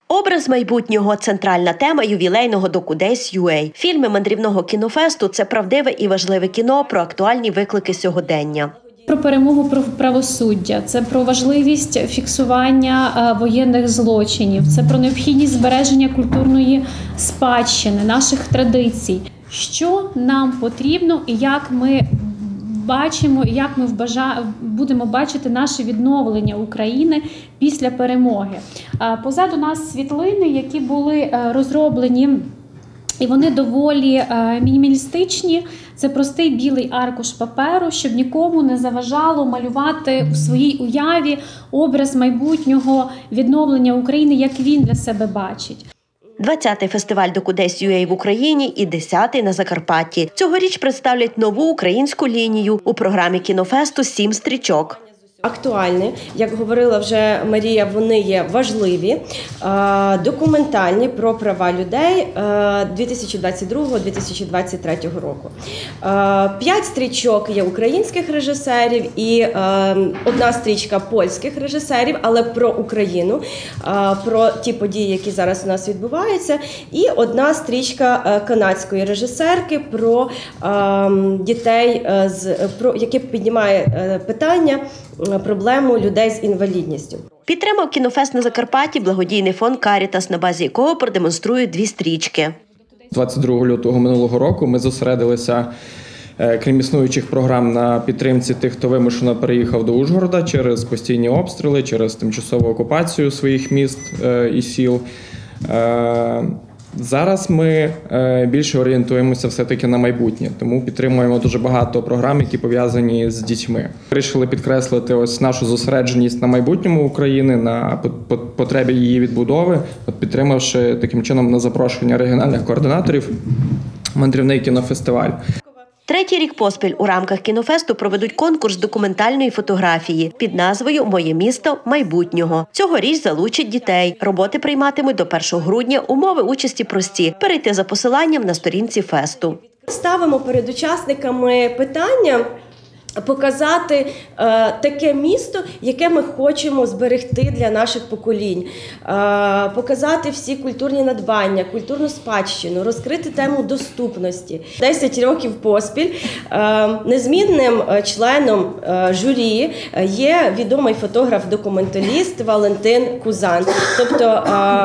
Образ майбутнього – центральна тема ювілейного Docu-Days.UA. Фільми мандрівного кінофесту – це правдиве і важливе кіно про актуальні виклики сьогодення. Про перемогу правосуддя, це про важливість фіксування воєнних злочинів, це про необхідність збереження культурної спадщини, наших традицій. Що нам потрібно і як ми бачимо, як ми будемо бачити наше відновлення України після перемоги. Позаду нас світлини, які були розроблені, і вони доволі мінімалістичні. Це простий білий аркуш паперу, щоб нікому не заважало малювати у своїй уяві образ майбутнього відновлення України, як він для себе бачить. 20-й фестиваль Docu-Days.UA в Україні і 10-й на Закарпатті. Цьогоріч представлять нову українську лінію. У програмі кінофесту 7 стрічок. Актуальні, як говорила вже Марія, вони є важливі, документальні про права людей 2022-2023 року. 5 стрічок є українських режисерів і одна стрічка польських режисерів, але про Україну, про ті події, які зараз у нас відбуваються, і одна стрічка канадської режисерки про дітей, які піднімає питання, проблему людей з інвалідністю. Підтримав кінофест на Закарпатті благодійний фонд «Карітас», на базі якого продемонструють 2 стрічки. 22 лютого минулого року ми зосередилися, крім існуючих програм, на підтримці тих, хто вимушено переїхав до Ужгорода через постійні обстріли, через тимчасову окупацію своїх міст і сіл. Зараз ми більше орієнтуємося все-таки на майбутнє, тому підтримуємо дуже багато програм, які пов'язані з дітьми. Вирішили підкреслити ось нашу зосередженість на майбутньому України, на потребі її відбудови, підтримавши таким чином на запрошення регіональних координаторів мандрівний кінофестиваль. 3-й рік поспіль у рамках кінофесту проведуть конкурс документальної фотографії під назвою «Моє місто майбутнього». Цьогоріч залучать дітей. Роботи прийматимуть до 1 грудня, умови участі прості – перейти за посиланням на сторінці фесту. Ставимо перед учасниками питання показати таке місто, яке ми хочемо зберегти для наших поколінь, показати всі культурні надбання, культурну спадщину, розкрити тему доступності. 10 років поспіль незмінним членом журі є відомий фотограф-документаліст Валентин Кузан. Тобто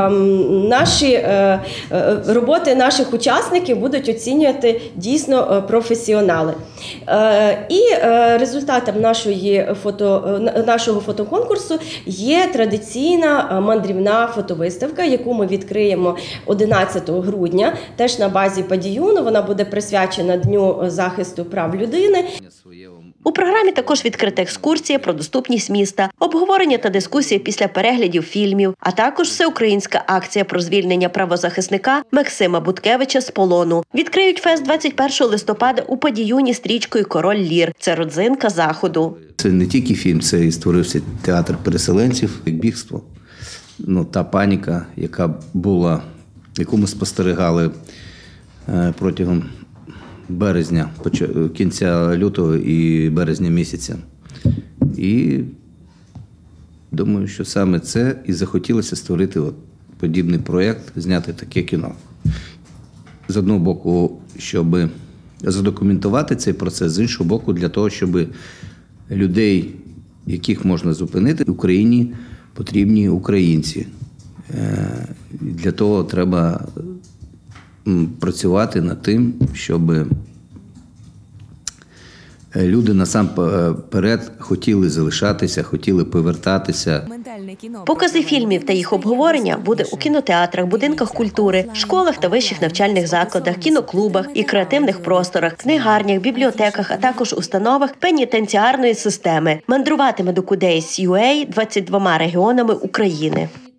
роботи наших учасників будуть оцінювати дійсно професіонали. І результатом нашого фотоконкурсу є традиційна мандрівна фотовиставка, яку ми відкриємо 11 грудня, теж на базі Падіюну. Вона буде присвячена Дню захисту прав людини. У програмі також відкрита екскурсія про доступність міста, обговорення та дискусія після переглядів фільмів, а також всеукраїнська акція про звільнення правозахисника Максима Буткевича з полону. Відкриють фест 21 листопада у Падіюні стрічкою «Король Лір». Це родзинка заходу. Це не тільки фільм, це і створився театр переселенців, як бігство. Та паніка, яку ми спостерігали протягом березня, кінця лютого і березня місяця. І думаю, що саме це і захотілося створити подібний проєкт, зняти таке кіно. З одного боку, щоб задокументувати цей процес, з іншого боку, для того, щоб людей, яких можна зупинити, в Україні потрібні українці. Для того треба працювати над тим, щоб люди насамперед хотіли залишатися, хотіли повертатися. Покази фільмів та їх обговорення буде у кінотеатрах, будинках культури, школах та вищих навчальних закладах, кіноклубах і креативних просторах, книгарнях, бібліотеках, а також установах пенітенціарної системи. Мандруватиме Docu-Days.UA 22 регіонами України.